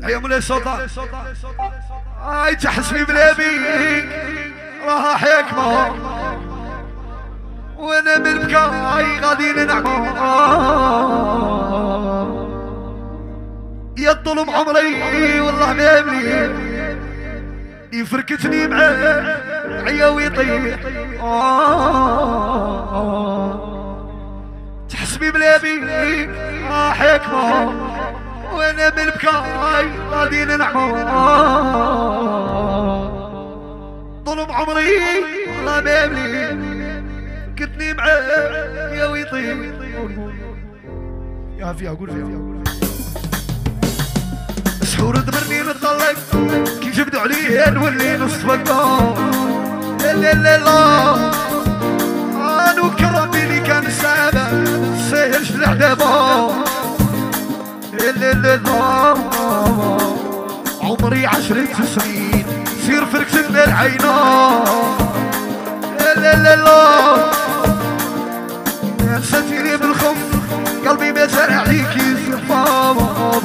يا مولاي السلطان هاي تحسبي بلا بيك راح يكبر وانا من بكاي غادي ننعمر يا الظلم عمري والله ما يملي يفركتني معاه عيا ويطيح تحسبي بلا بيك راح يكبر وانا من بكاي غادي ننعمر ظلم عمري والله ما يملي كتني معاه يا ويطيح يا فيها قول فيها سحور دبرني نطلق كي جبدوا عليه نولي نص بقى لا لا لا انا كرمي اللي كان السابع سهلش العذابه لا لا لا عمري 10 سنين سير فركتنا العينا لا لا لا نسيتيني بالخوف قلبي ما زال عليك يزيد بابا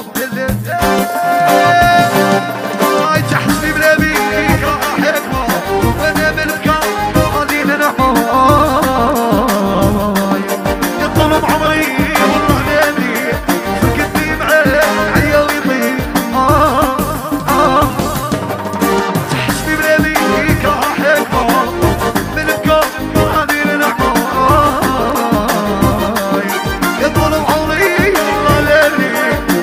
هاي تحسبي بلا بيك راح يكبر وانا ملكة غادي ننحر يا طلب عمري والله مالي فكتني معاه عيا ويطيح تحسبي بلا بيك راح يكبر ملكة غادي ننحر يا طلب عمري والله مالي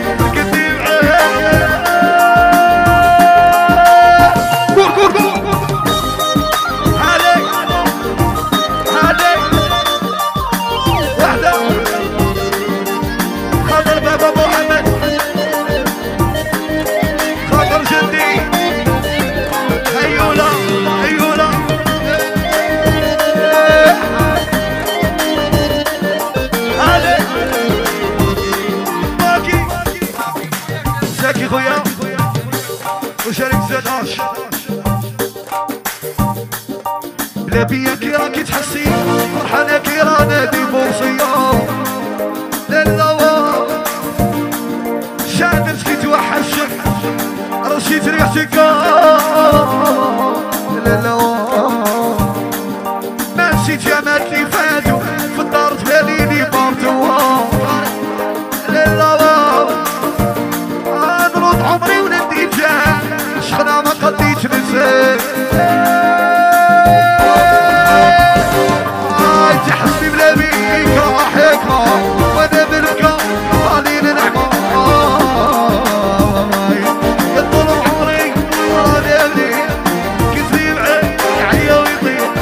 خويا وشارك زاداش بلا بيا كي راكي تحسي فرحانة كي رانا دي بوصية لا لا شادت كي توحشك رشيت ريحتك لا لا ما نسيت جمالك اللي فاتو في الدار تباليني بامتوا لا لا عمري وندي جاه شخنا ما قديت نسيت تحسبي بلا بيك راح يكبر وانا بنبكى غادي ننعمر يا طول عمري رانا لي كتبي معايا عيا ويطيح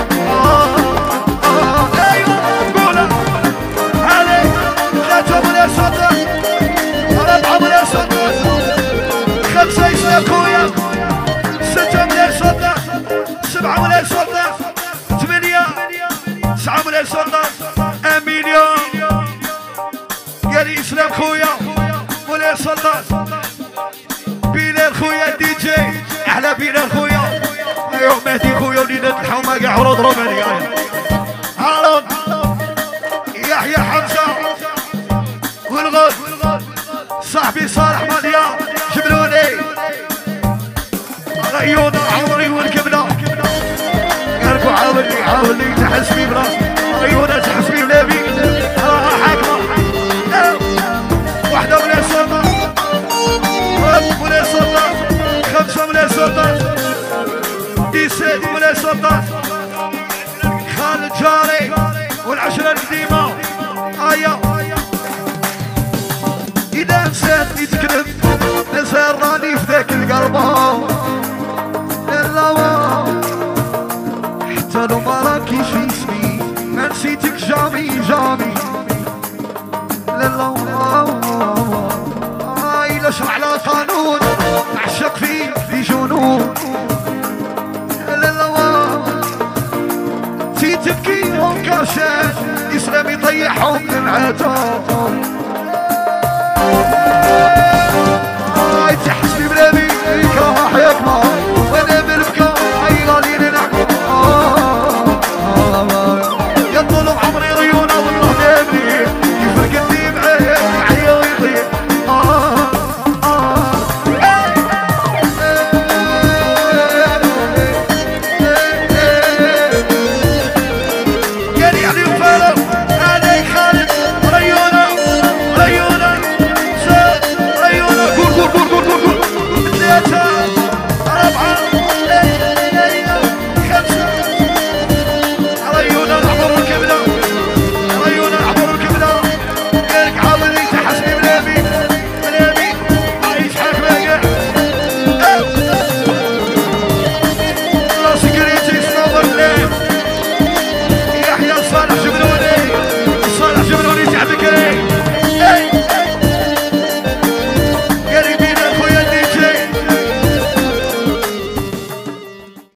ايوا قولها هذه ثلاثة ولا صدق ربعة ولا صدق 5 يا خويا 6 ملايين صدق 7 ملايين صدق 8 9 ملايين صدق 1 مليون قال لي اسلام خويا ملايين صدق بلال خويا دي جي احلى بلال خويا ايوا مهدي خويا وليدات الحومه كاع عروض رومانيه هارون يحيى حمزه والغد صاحبي صالح مليان جبلوني عيونا عمري والكبلة قلبو عاولي تحسبي براسي عيونا تحسبي بلا بيك حاكمة واحدة ولا سلطة ولا سلطة 5 ولا سلطة 17 ولا سلطة خالد جاري والعشرة القديمة ايا إذا نسيت يتكلم نسير راني في ذاك القلب لا حتى لو ما راكيش في اسمي ما نسيتك جامي جامي لا إلا شرع على قانون نعشق فيه في جنون لا تي تبكي وكاشات إسلام يطيحهم من عتاب تحسبي بلا بيك راح يكبر وانا بالبكا اي غادي ننعمر يا طول عمري ريونا والله نبني كيف رقدني معاه عيا ويطيح الفلو